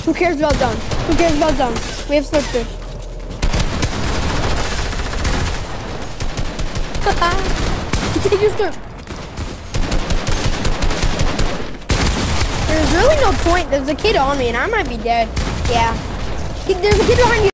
Who cares about zone? Who cares about zone? We have switchers. Take your slurp. There's really no point. There's a kid on me and I might be dead. Yeah. There's a kid behind you.